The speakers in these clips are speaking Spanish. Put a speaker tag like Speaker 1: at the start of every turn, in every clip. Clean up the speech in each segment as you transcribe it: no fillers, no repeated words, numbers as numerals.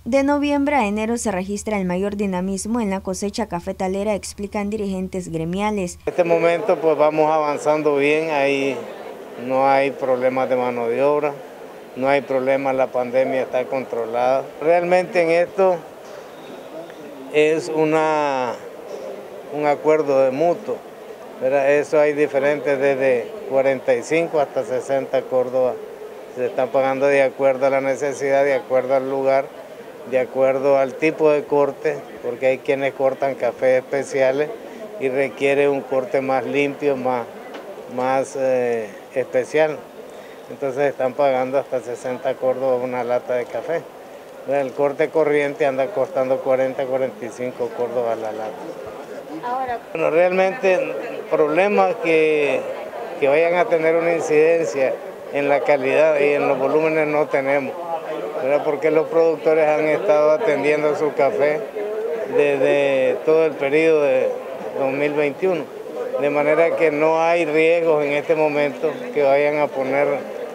Speaker 1: De noviembre a enero se registra el mayor dinamismo en la cosecha cafetalera, explican dirigentes gremiales.
Speaker 2: En este momento pues vamos avanzando bien, ahí no hay problemas de mano de obra, no hay problemas, la pandemia está controlada. Realmente en esto es un acuerdo de mutuo, ¿verdad? Eso hay diferentes desde 45 hasta 60 Córdoba. Se están pagando de acuerdo a la necesidad, de acuerdo al lugar, de acuerdo al tipo de corte, porque hay quienes cortan cafés especiales y requiere un corte más limpio, más especial. Entonces están pagando hasta 60 Córdoba una lata de café. El corte corriente anda costando 40, 45 Córdoba la lata. Bueno, realmente problemas que vayan a tener una incidencia en la calidad y en los volúmenes no tenemos, ¿verdad? Porque los productores han estado atendiendo su café desde todo el periodo de 2021, de manera que no hay riesgos en este momento que vayan a poner,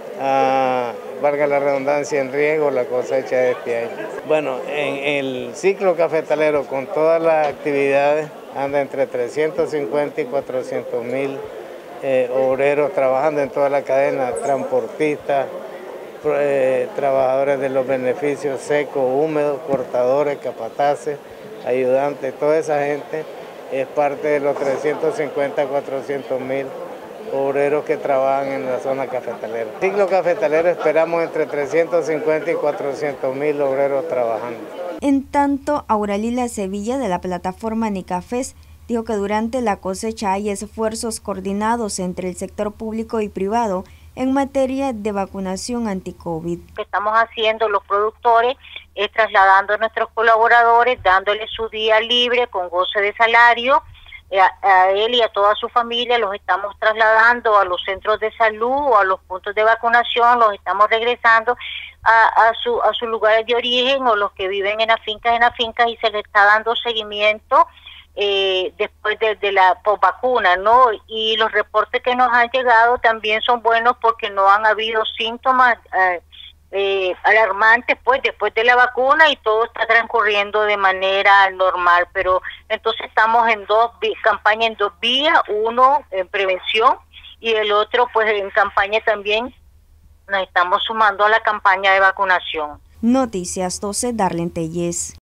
Speaker 2: valga la redundancia, en riesgo la cosecha de este año. Bueno, en el ciclo cafetalero con todas las actividades anda entre 350 y 400 mil obreros trabajando en toda la cadena, transportistas, trabajadores de los beneficios secos, húmedos, cortadores, capataces, ayudantes, toda esa gente es parte de los 350 a 400 mil obreros que trabajan en la zona cafetalera. El ciclo cafetalero esperamos entre 350 y 400 mil obreros trabajando.
Speaker 1: En tanto, Auralila Sevilla, de la plataforma Nicafés, dijo que durante la cosecha hay esfuerzos coordinados entre el sector público y privado en materia de vacunación anti-COVID.
Speaker 3: Lo que estamos haciendo los productores es trasladando a nuestros colaboradores, dándoles su día libre con goce de salario, a él y a toda su familia los estamos trasladando a los centros de salud o a los puntos de vacunación, los estamos regresando a sus lugares de origen, o los que viven en las fincas y se les está dando seguimiento después de la posvacuna, ¿no? Y los reportes que nos han llegado también son buenos porque no han habido síntomas alarmantes pues después de la vacuna y todo está transcurriendo de manera normal. Pero entonces estamos en campaña en dos vías, uno en prevención y el otro pues en campaña también nos estamos sumando a la campaña de vacunación.
Speaker 1: Noticias 12, Darlene Tellez.